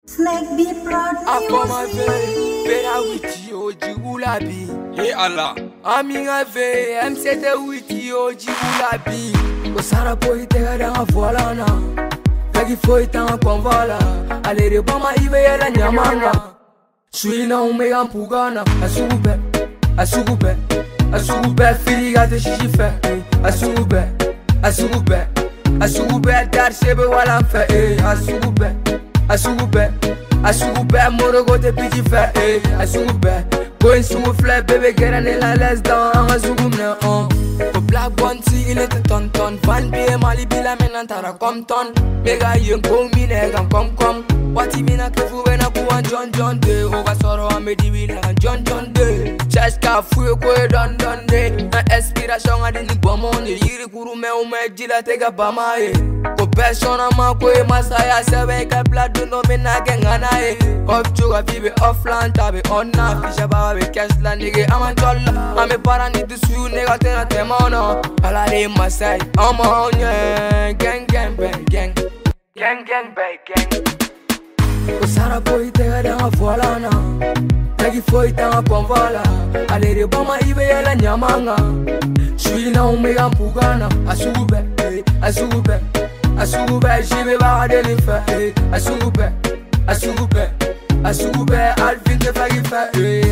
Snake be proud Akomave, pera witi oji ulabi. Hey Allah, Ami ave, msete witi oji ulabi. Osara po itega danga voila na. Fagi fo itanga konvala. Alere bama ibe yela nyamanga. Suina umega mpugana. Asugube, asugube, asugube filiga te shife. Asugube, asugube, asugube dar sebe wala mfe. Asugube. Asugube, morogo te piti fe, asugube. Going sugu flat, baby, get on in la less down, asugumne, Ko black bounty, il était tonton. Van B, Mali, Bila, menantara, comme ton. Mega, yen, go, mine, kom. Wati mina kefu wena kuwa John de. Oba soro amedi wile John de. Chaska fuye kwe don de. Na inspiration adini bomone. Yiri kurume ume jila tega bamae. Ko persona ma kwe masaya sebe ka bladu no mina gengana e. Off chuga vibe offline tabe onna. Fisha bawa be cash la nige amantolla. Ame para ni du suyu nega tena temona. Ala de masai amonye. Gang bang gang. Osara po itega danga voila na. Fagi fo itanga konvala. Alere bama ibe yela nyamanga. Suina umega mpugana. Asugube, jibe baga deli fe. Asugube, alvin te fagi fe.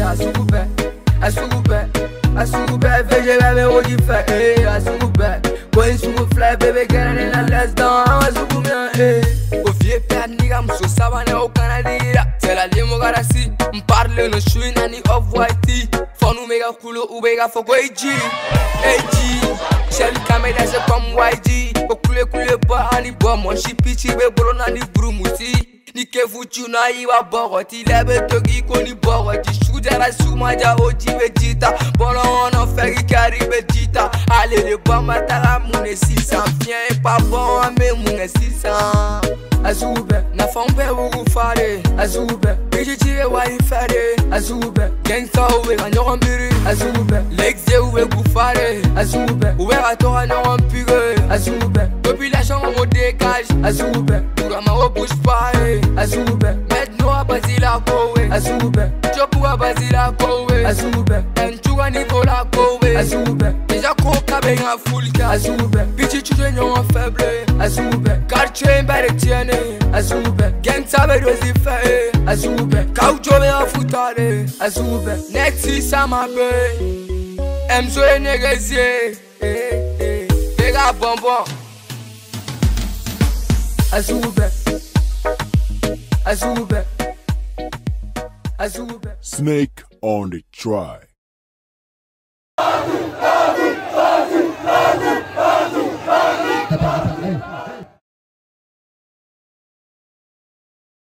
Asugube, veje bebe oji fe. Asugube, going sugu fly, baby, get on in a less down. Asugube, Vie père niga muso sabane au Canada. C'est la limo garasi. M'parle no shui nani of whitey. Fonu mega kulo ubega foko AG. Shelly kameda se comme YG. Ko kule ba ani bo mon shipichi be bro nani brumuti. Ni kefu chuna iwa bogoti lebe togi ko ni bogoti. Shudera sumaja oji vegeta. Bolo ono fegi karibe jita. Ale le bama tala mune 600. Viens pas bon ame mune 600. Azube, na fombe ugu fare. Azube, bijitire wali fare. Azube, gangsta uwe kanyoron biri. Azube, lexe uwe gufare. Azube, uwe gatora nyoron pire. Azube, population on dégage. Azube, urama o bouge pare. Azube, maintenant à Basila kowe. Azube, joku a Basila kowe. Azube, enchuga Nicola kowe. Azube, déjà koka benga fulka. Azube, bijiture nyoron faible. Azube, quartier mbere tiene. Azube, gang sabe dozi fe. Azube, kaucho me afutare. Azube, next is sama be. Emso e negezie. Tega bonbon. Azube. Snake on the track. Hey.